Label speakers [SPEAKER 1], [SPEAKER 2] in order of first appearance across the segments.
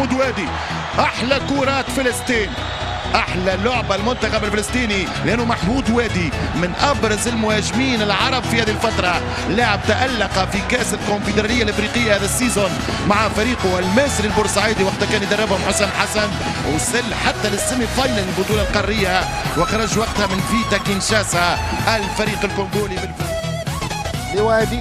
[SPEAKER 1] محمود وادي. احلى كرات فلسطين، احلى لعبه المنتخب الفلسطيني، لانه محمود وادي من ابرز المهاجمين العرب في هذه الفتره. لاعب تالق في كاس الكونفدراليه الافريقيه هذا السيزون مع فريقه المصري البورسعيدي وقت كان يدربهم حسام حسن، وصل حتى للسيمي فاينل البطوله القاريه وخرج وقتها من فيتا كينشاسا الفريق الكونغولي
[SPEAKER 2] لوادي.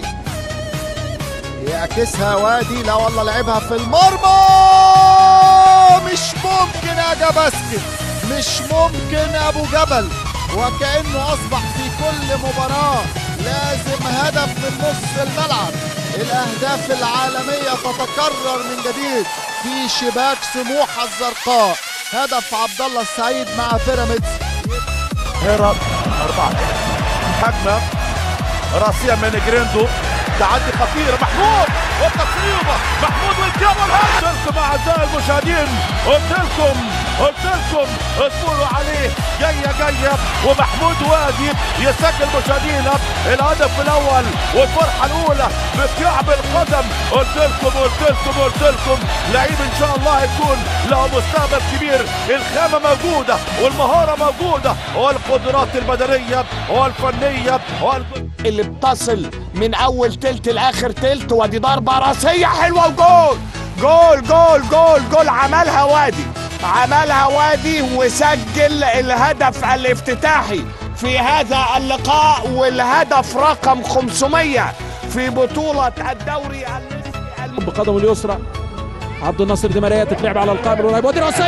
[SPEAKER 2] يعكسها وادي، لا والله لعبها في المرمى، مش ممكن يا جباسكت، مش ممكن ابو جبل، وكأنه اصبح في كل مباراة لازم هدف من نص الملعب. الاهداف العالمية تتكرر من جديد في شباك سموحة الزرقاء. هدف عبد الله السعيد مع بيراميدز.
[SPEAKER 3] هرب 4 هجمة راسية من جريندو، تعدي خطيرة محمود والتصويبة، محمود والجبل. قلت لكم اعزائي المشاهدين، قلت لكم اصبروا عليه، جاية ومحمود وادي يسجل مشاهدينا الهدف الاول والفرحة الاولى بكعب القدم. قلت لكم لعيب ان شاء الله هيكون له مستقبل كبير. الخامة موجودة والمهارة موجودة والقدرات البدنية والفنية
[SPEAKER 4] اللي بتصل من اول تلت لاخر تلت. ودي ضربه راسيه حلوه وجول جول جول جول جول. عملها وادي وسجل الهدف الافتتاحي في هذا اللقاء والهدف رقم 500 في بطوله الدوري المصري.
[SPEAKER 5] بقدمه اليسرى عبد الناصر دي ماريا تتلعب على القائم القريب، ودي راسيه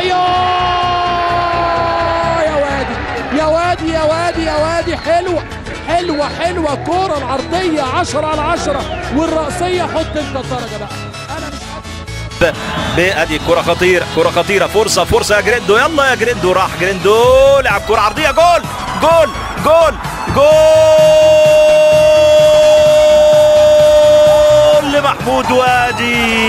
[SPEAKER 5] يا وادي حلوه كوره العرضيه 10 على 10 والراسيه حط انت الدرجه بقى. انا مش
[SPEAKER 6] بادي كره خطيره فرصه يا جريندو، يلا يا جريندو، راح جريندو لعب كره عرضيه، جول لمحمود وادي.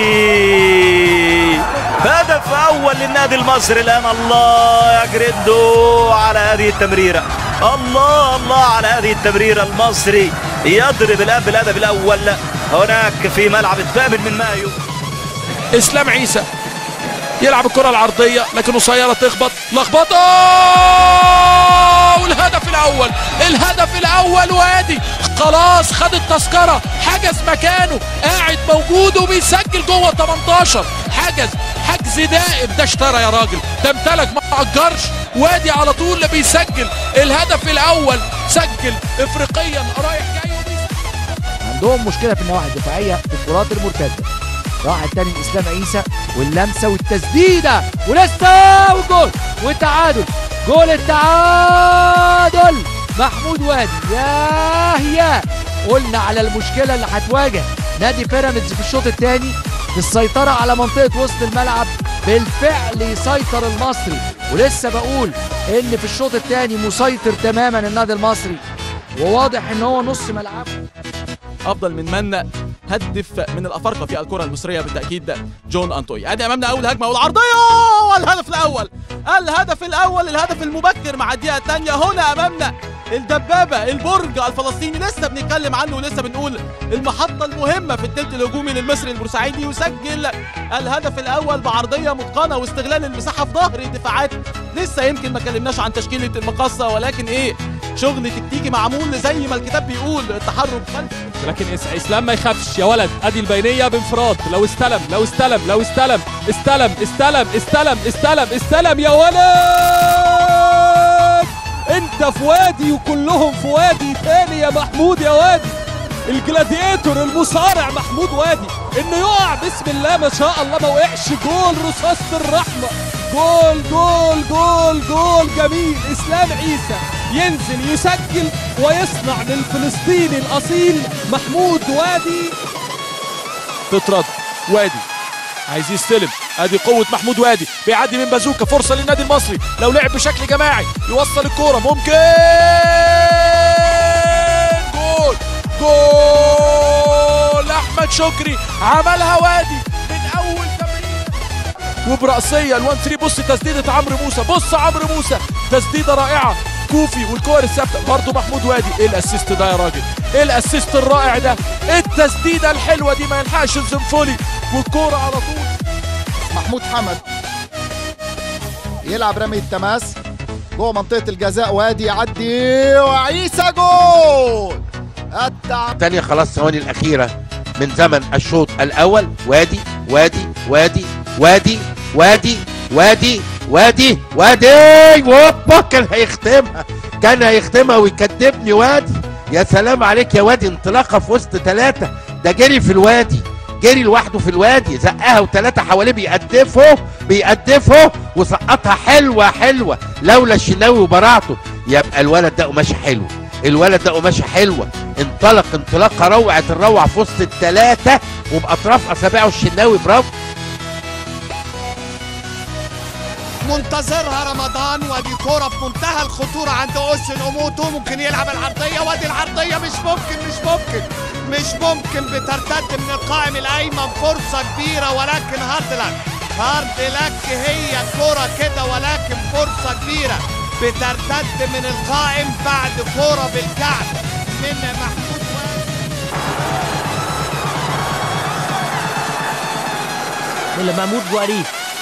[SPEAKER 6] هدف اول للنادي المصري الان. الله يا جريندو على هذه التمريره، الله على هذه التمريره. المصري يضرب الهدف الاول هناك في ملعب الثامن من مايو.
[SPEAKER 5] اسلام عيسى يلعب الكره العرضيه لكن قصيره تخبط لخبطه، والهدف الاول وادي خلاص خد التذكره، حجز مكانه، قاعد موجود وبيسجل جوه 18. حجز دائم، ده اشترى يا راجل، ده امتلك ما اجرش. وادي على طول اللي بيسجل الهدف الاول، سجل افريقيا رايح جاي
[SPEAKER 7] عندهم مشكله في النواحي الدفاعيه في الكرات المرتده. راح الثاني اسلام عيسى واللمسه والتسديده ولسه وجول والتعادل. جول التعادل محمود وادي. ياه قلنا على المشكله اللي هتواجه نادي بيراميدز في الشوط الثاني في السيطره على منطقه وسط الملعب. بالفعل يسيطر المصري، ولسه بقول ان في الشوط الثاني مسيطر تماما النادي المصري، وواضح ان هو نص ملعبه
[SPEAKER 5] افضل من هدف من الافارقه في الكره المصريه بالتاكيد جون انطوي. ادي امامنا اول هجمه والعرضيه والهدف الاول الهدف المبكر مع الدقيقه الثانيه. هنا امامنا الدبابه البرج الفلسطيني، لسه بنتكلم عنه ولسه بنقول المحطه المهمه في الثلث الهجومي للمصري البورسعيدي. يسجل الهدف الاول بعرضيه متقنه واستغلال المساحه في ظهر الدفاعات. لسه يمكن ما اتكلمناش عن تشكيله المقصه، ولكن شغل تكتيكي معمول زي ما الكتاب بيقول، التحرك خلف. لكن اسلام ما يخافش يا ولد. ادي البينيه بانفراد، لو استلم يا ولد. انت في وادي وكلهم في وادي تاني يا محمود يا وادي. الجلاديتور المصارع محمود وادي انه يقع بسم الله ما شاء الله ما وقعش. جول رصاصة الرحمة، جول جميل. اسلام عيسى ينزل يسجل ويصنع للفلسطيني الاصيل محمود وادي. تترد وادي عايز يستلم، ادي قوة محمود وادي بيعدي من بازوكا. فرصة للنادي المصري لو لعب بشكل جماعي يوصل الكورة، ممكن جول احمد شكري. عملها وادي من اول تمرير وبرأسية ال1 3. بص تسديدة عمرو موسى، تسديدة رائعة كوفي والكور الثابتة برضه محمود وادي. ايه الاسيست ده يا راجل، ايه الاسيست الرائع ده، التسديدة الحلوة دي ما يلحقش الزنفولي والكورة على طول.
[SPEAKER 2] محمود حمد يلعب رمي التماس جوه منطقة الجزاء، وادي يعدي وعيسى جول.
[SPEAKER 8] الثانية خلاص ثواني الأخيرة من زمن الشوط الأول. وادي وادي وادي وادي وادي وادي وادي وادي ووبا كان هيختمها ويكدبني وادي. يا سلام عليك يا وادي، انطلاقة في وسط ثلاثة، ده جري في الوادي، جري لوحده في الوادي، زقها وثلاثة حواليه بيقدفه وسقطها حلوة. لولا الشناوي وبراعته يبقى الولد ده قماشة حلوة، انطلق انطلاقة روعة الروعة في وسط الثلاثة وبأطراف أصابعه الشناوي. برافو.
[SPEAKER 4] منتظرها رمضان، ودي كرة في منتهى الخطورة عند أوسن أوموتو، ممكن يلعب العرضية، وادي العرضية مش ممكن بترتد من القائم الأيمن، فرصة كبيرة ولكن هارد لك هي كرة كده، ولكن فرصة كبيرة بترتد من القائم بعد كرة بالكعب من محمود
[SPEAKER 9] وادي. محمود وادي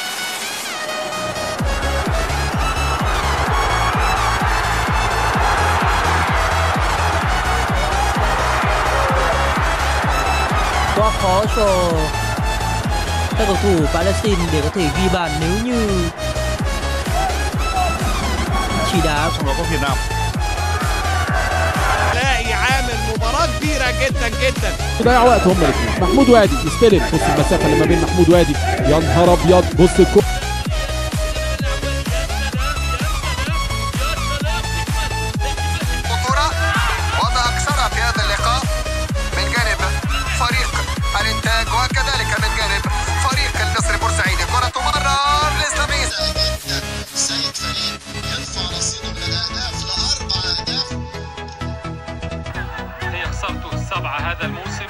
[SPEAKER 9] quá khó cho các cầu thủ Palestine để có thể ghi bàn nếu như chỉ đá
[SPEAKER 3] của Việt Nam.
[SPEAKER 4] لاقي عامل مباراة كبيرة جدا.
[SPEAKER 10] ضيع وقت هم الاثنين. محمود وادي يستلم، بص المسافة اللي ما بين محمود وادي، يا نهار ابيض، بص الكرة
[SPEAKER 11] وما اكثرها في هذا اللقاء من جانب فريق الانتاج وكذلك من جانب فريق النصر بورسعيد. كرة تمرر لإسلامية. سيد فريد يرفع رصيده من الاهداف ل4 اهداف.
[SPEAKER 12] هي خسارته ال7 هذا الموسم.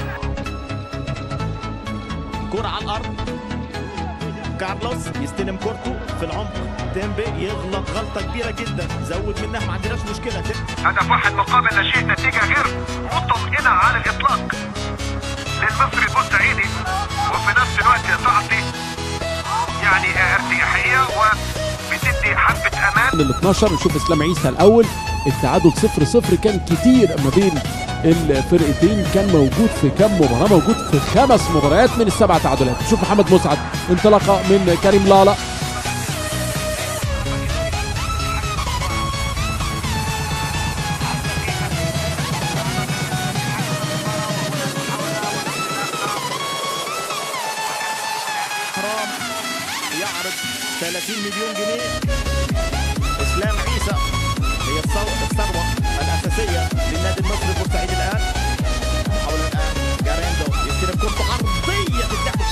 [SPEAKER 13] كرة على الارض، كارلوس يستلم كورته في العمق، تيمبي يغلط غلطة كبيرة جدا، زود منها ما عندناش مشكلة.
[SPEAKER 11] هدف واحد مقابل لا شيء، نتيجة غير مطمئنة على الإطلاق للمصري البورسعيدي، وفي نفس الوقت تعطي يعني ارتياحية وبتدي حبة أمان.
[SPEAKER 10] ال 12 نشوف اسلام عيسى الأول، التعادل 0-0 كان كتير ما بين الفرقتين، كان موجود في كم مباراة؟ موجود في 5 مباريات من ال7 تعادلات. نشوف محمد مسعد، انطلاقة من كريم لالا،
[SPEAKER 13] يعرض 30 مليون جنيه. اسلام عيسى هي الثروة الأساسية للنادي المصري البورسعيدي الآن. محاولة الآن جاريندو يستلم كرة عرضية تتلعب.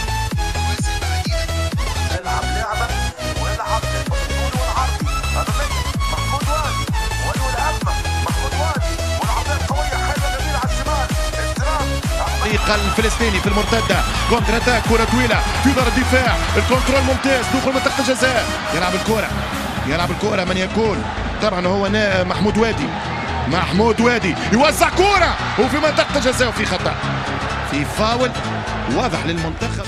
[SPEAKER 11] يلعب لعبة ويلعب للطول والعرض. محمود وادي والهجمة، محمود وادي والعرضية قوية حلوة جميلة على الشمال.
[SPEAKER 1] الفريق الفلسطيني في المرتدة، كونتر اتاك، كرة طويلة في دار الدفاع، الكنترول ممتاز، دخول منطقة الجزاء، يلعب الكرة من يكون طبعا هو محمود وادي يوزع كرة وفي منطقة الجزاء، وفي خطأ، في فاول واضح للمنتخب.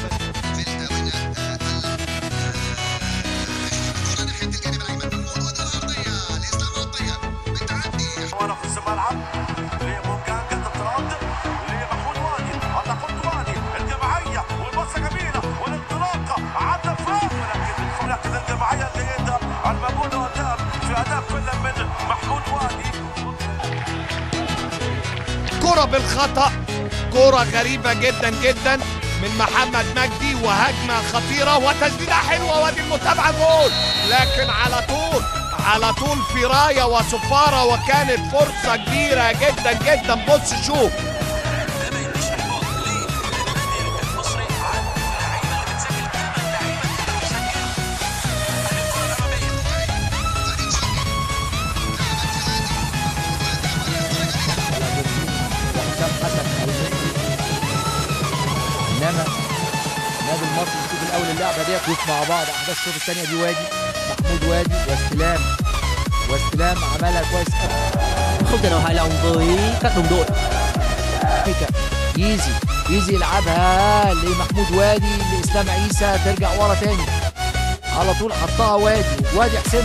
[SPEAKER 4] كرة بالخطأ، كرة غريبة جدا من محمد مجدي، وهجمة خطيرة وتسديدة حلوة، وادي المتابعة جول، لكن على طول في راية وصفارة، وكانت فرصة كبيرة جدا. بص شوف
[SPEAKER 7] انما النادي المصري نشوف الاول اللعبه ديت نشوف مع بعض احداث الشوط الثانيه دي. وادي محمود وادي واستلام عملها كويس
[SPEAKER 9] không thể nào hài lòng với các đồng đội.
[SPEAKER 7] ايزي يلعبها لمحمود وادي اسلام عيسى ترجع ورا تاني على طول حطها وادي حسين.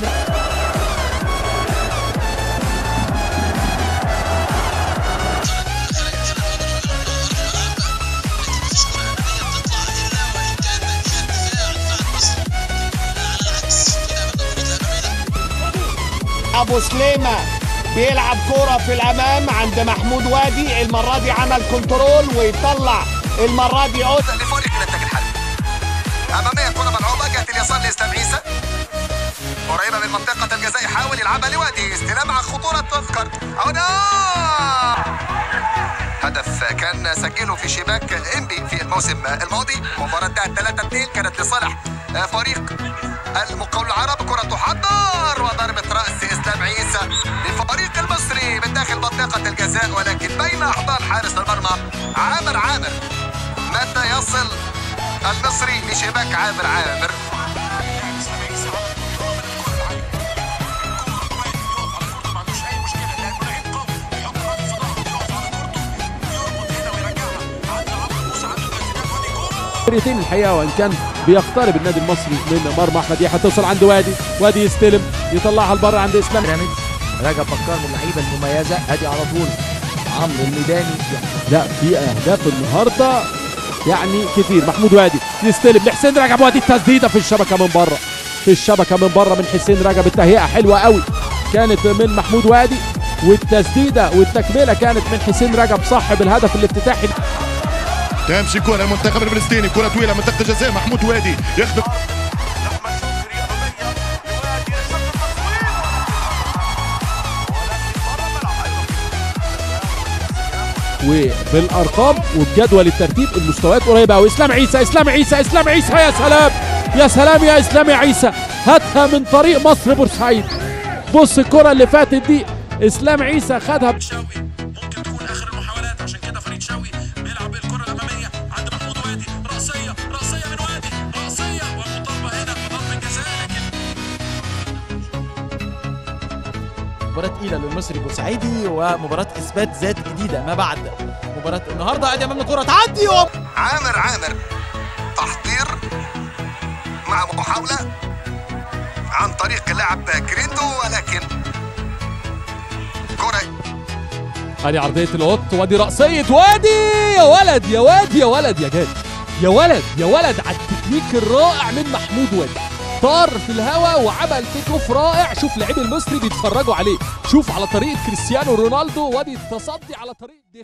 [SPEAKER 4] ابو سليمه بيلعب كوره في الامام عند محمود وادي، المره دي عمل كنترول ويطلع المره دي اوت
[SPEAKER 11] لفريق الانتاج الحربي. اماميه كره ملعوبه جهه اليسار لاسلام عيسى قريبه من منطقه الجزاء، يحاول يلعبها لوادي، استلام على خطوره تذكر هنا هدف كان سجله في شباك انبي في الموسم الماضي. مباراه انتهت 3-2 كانت لصالح فريق المقاول العرب. كره تحضر وضربه راس اسلام عيسى للفريق المصري من داخل منطقه الجزاء، ولكن بين احضان حارس المرمى عامر. متى يصل المصري لشباك عامر؟
[SPEAKER 10] فرقتين الحقيقه، وان كان بيقترب النادي المصري من مرمى احمد يحيى، توصل عند وادي يستلم يطلعها لبره عند اسلام.
[SPEAKER 7] رجب بكار من اللعيبه المميزه، ادي على طول عمرو الميداني.
[SPEAKER 10] لا في اهداف النهارده يعني كتير. محمود وادي يستلم لحسين رجب، وادي التسديده في الشبكه من بره من حسين رجب. التهيئه حلوه قوي كانت من محمود وادي، والتسديده والتكمله كانت من حسين رجب صاحب الهدف الافتتاحي.
[SPEAKER 1] تمشي كرة المنتخب الفلسطيني، كرة طويلة منطقة الجزاء، محمود وادي يخدم
[SPEAKER 10] وبالارقام وبجدول الترتيب المستويات قريبه قوي. اسلام عيسى يا سلام يا اسلام يا عيسى، هاتها من طريق مصر بورسعيد. بص الكرة اللي فاتت دي اسلام عيسى خدها.
[SPEAKER 14] ممكن تكون اخر المحاولات، عشان كده فريد شوقي بيلعب الكرة الامامية عند محمود وادي، رأسية من وادي، رأسية ومطالبة هنا بضربة جزاء.
[SPEAKER 5] مباراة تقيلة للمصري بورسعيدي ومباراة اثبات ذات جديدة ما بعد مباراة النهارده. ادي امامنا كرة تعدي
[SPEAKER 11] عامر تحضير مع محاولة عن طريق اللاعب جريندو، ولكن كرة
[SPEAKER 10] ادي عرضية القط، وادي رأسية وادي. يا ولد يا جاد، يا ولد على التكنيك الرائع من محمود وادي. طار في الهواء وعمل تيك اوف رائع. شوف لاعبي المصري بيتفرجوا عليه، شوف على طريقة كريستيانو رونالدو، وادي التصدي على طريقة